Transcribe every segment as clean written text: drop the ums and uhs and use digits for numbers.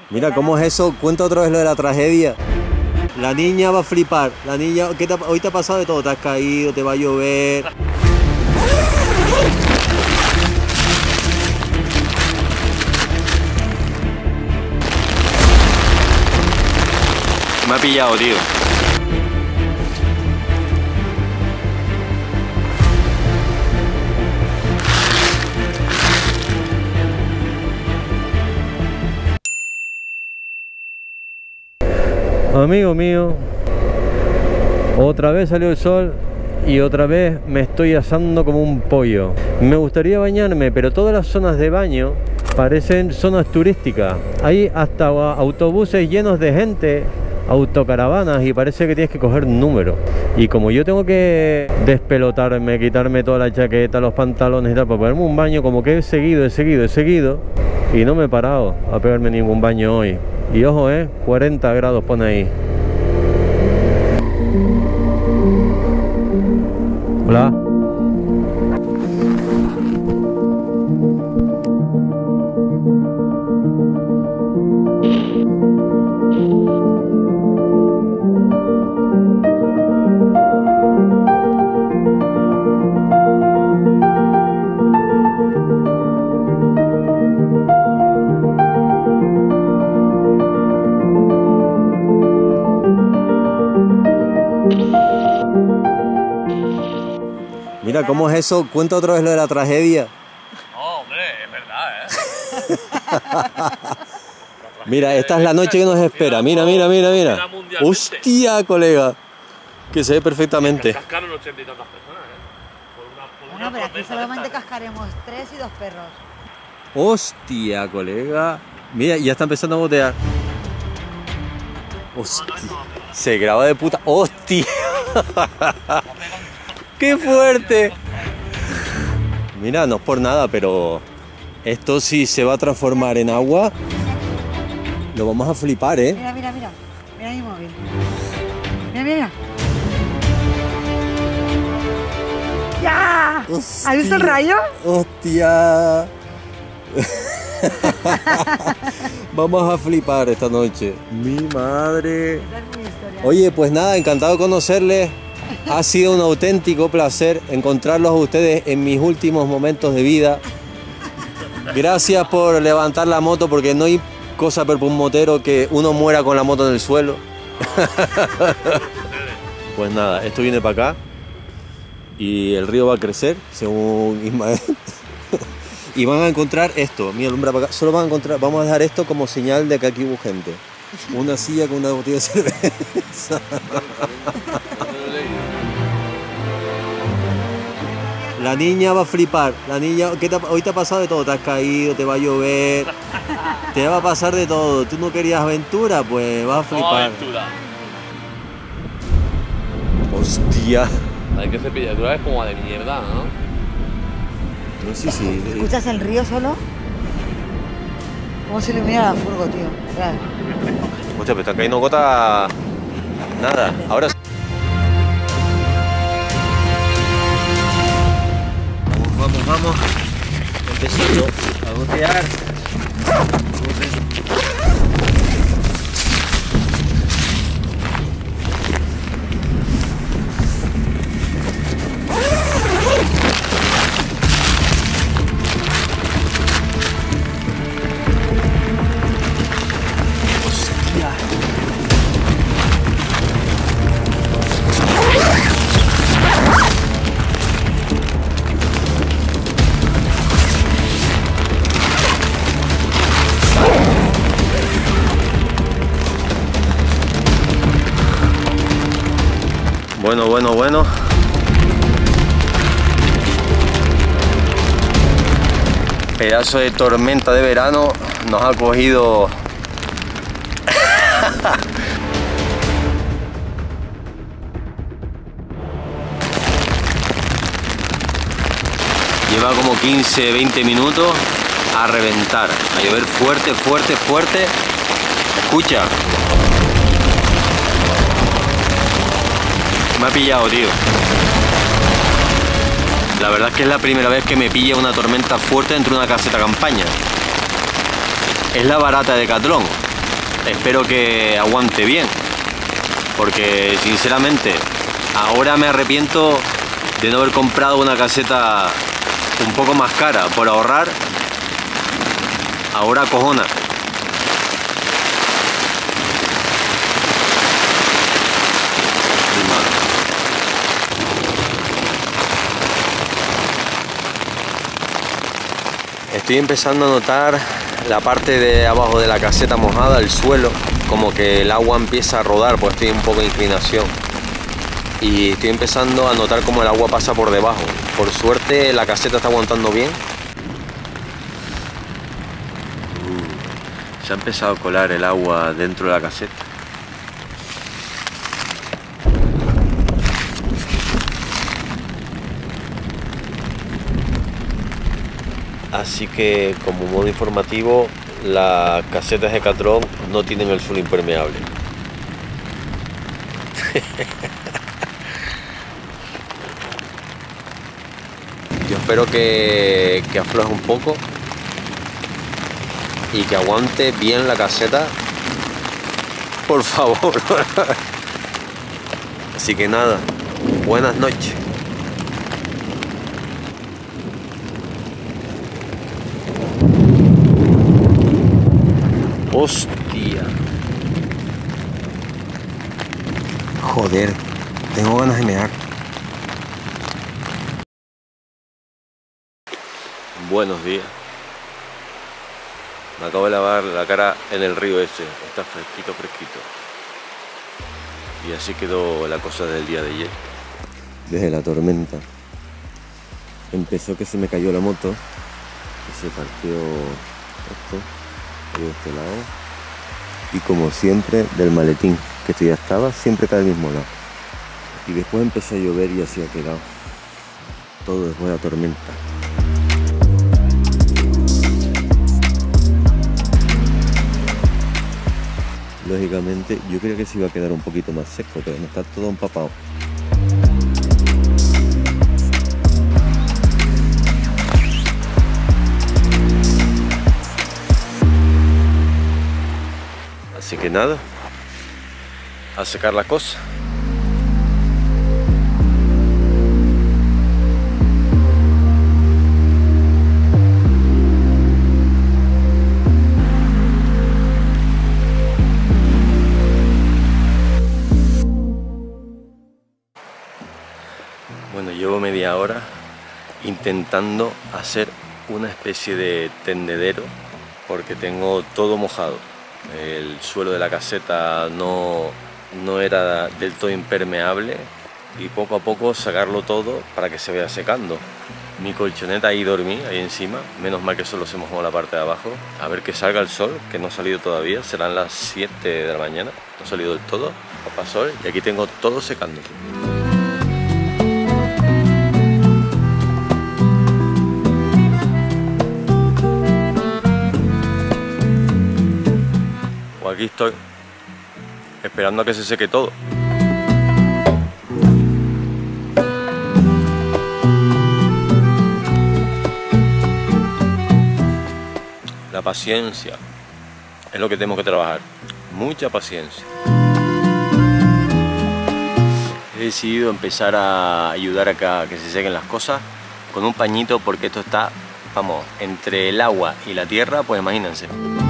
Mira, ¿cómo es eso? Cuenta otra vez lo de la tragedia. La niña va a flipar. La niña, hoy te ha pasado de todo. Te has caído, te va a llover. Me ha pillado, tío. Amigo mío, otra vez salió el sol y otra vez me estoy asando como un pollo. Me gustaría bañarme, pero todas las zonas de baño parecen zonas turísticas. Hay hasta autobuses llenos de gente, autocaravanas, y parece que tienes que coger número. Y como yo tengo que despelotarme, quitarme toda la chaqueta, los pantalones y tal, para ponerme un baño, como que he seguido y no me he parado a pegarme ningún baño hoy. Y ojo, 40 grados pone ahí. Hola. Mira, ¿cómo es eso? Cuenta otra vez lo de la tragedia. No, hombre, es verdad, Mira, esta es la noche que nos espera. Mira. Hostia, colega. Que se ve perfectamente. Cascaron 80 y tantas personas, Bueno, pero aquí solamente cascaremos 3 y 2 perros. Hostia, colega. Mira, ya está empezando a botear. Hostia. Se graba de puta. Hostia. ¡Qué fuerte! Mira, no es por nada, pero esto sí se va a transformar en agua. Lo vamos a flipar, ¿eh? Mira. Mira mi móvil. Mira. ¡Ya! Hostia. ¿Has visto el rayo? ¡Hostia! Vamos a flipar esta noche. Mi madre. Oye, pues nada, encantado de conocerles. Ha sido un auténtico placer encontrarlos a ustedes en mis últimos momentos de vida. Gracias por levantar la moto, porque no hay cosa peor para un motero que uno muera con la moto en el suelo. Pues nada, esto viene para acá y el río va a crecer, según Ismael. Y van a encontrar esto, mira, alumbra para acá. Solo van a encontrar, vamos a dejar esto como señal de que aquí hubo gente. Una silla con una botella de cerveza. La niña va a flipar. La niña, hoy te ha pasado de todo. Te has caído, te va a llover. Te va a pasar de todo. ¿Tú no querías aventura? Pues vas a flipar. aventura. Hostia. Hay que cepillatura es como de mierda, ¿no? No sé si... ¿Escuchas el río solo? ¿Cómo se ilumina la furgo, tío? Real. Hostia, pero está cayendo gota... Nada. Ahora... Vamos. Empezando a gotear. Bueno. Pedazo de tormenta de verano nos ha cogido. Lleva como 15-20 minutos a reventar, a llover fuerte. Escucha. Me ha pillado, tío. La verdad es que es la primera vez que me pilla una tormenta fuerte dentro de una caseta campaña. Es la barata de Decathlon. espero que aguante bien, porque sinceramente ahora me arrepiento de no haber comprado una caseta un poco más cara por ahorrar. Ahora cojona. Estoy empezando a notar la parte de abajo de la caseta mojada, el suelo, como que el agua empieza a rodar, pues estoy un poco de inclinación. Y estoy empezando a notar como el agua pasa por debajo. Por suerte la caseta está aguantando bien. Se ha empezado a colar el agua dentro de la caseta. Así que, como modo informativo, las casetas de Catrón no tienen el suelo impermeable. Yo espero que afloje un poco y que aguante bien la caseta, por favor. Así que nada, buenas noches. Hostia. Joder, tengo ganas de mear. Buenos días. Me acabo de lavar la cara en el río ese. Está fresquito, fresquito. Y así quedó la cosa del día de ayer. Desde la tormenta. Empezó que se me cayó la moto. Y se partió esto. De este lado, y como siempre del maletín, que esto ya estaba siempre cae al mismo lado, y después empezó a llover y así ha quedado todo después de la tormenta. Lógicamente yo creía que se iba a quedar un poquito más seco, pero no, está todo empapado. Así que nada, a secar la cosa. Bueno, llevo media hora intentando hacer una especie de tendedero porque tengo todo mojado. El suelo de la caseta no era del todo impermeable y poco a poco sacarlo todo para que se vaya secando. Mi colchoneta ahí dormí, ahí encima, menos mal que solo se mojó la parte de abajo. A ver que salga el sol, que no ha salido todavía, serán las 7 de la mañana, no ha salido del todo, papá sol, y aquí tengo todo secando. Aquí estoy, esperando a que se seque todo. La paciencia es lo que tenemos que trabajar, mucha paciencia. He decidido empezar a ayudar a que se sequen las cosas con un pañito porque esto está, vamos, entre el agua y la tierra, pues imagínense.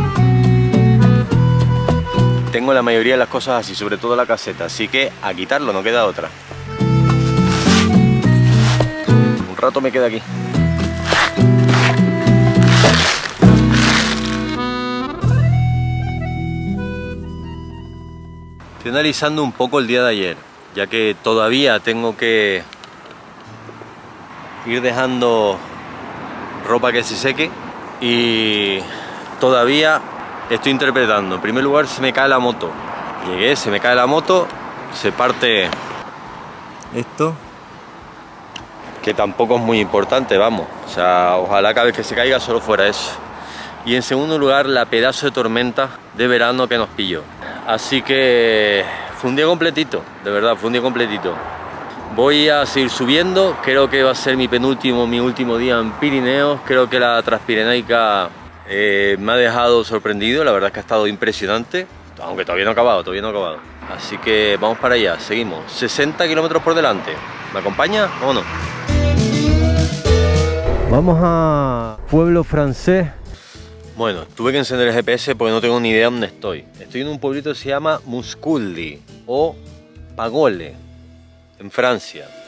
Tengo la mayoría de las cosas así, sobre todo la caseta, así que a quitarlo, no queda otra. Un rato me queda aquí. Estoy analizando un poco el día de ayer, ya que todavía tengo que ir dejando ropa que se seque y todavía estoy interpretando. En primer lugar, se me cae la moto. Llegué, se me cae la moto, se parte esto, que tampoco es muy importante, vamos. O sea, ojalá cada vez que se caiga solo fuera eso. Y en segundo lugar, la pedazo de tormenta de verano que nos pilló. Así que fue un día completito, de verdad, fue un día completito. Voy a seguir subiendo, creo que va a ser mi último día en Pirineos. Creo que la Transpirenaica Me ha dejado sorprendido, la verdad es que ha estado impresionante, aunque todavía no ha acabado, Así que vamos para allá, seguimos. 60 kilómetros por delante. ¿Me acompaña? Vámonos. Vamos a pueblo francés. Bueno, tuve que encender el GPS porque no tengo ni idea dónde estoy. Estoy en un pueblito que se llama Musculdi o Pagole, en Francia.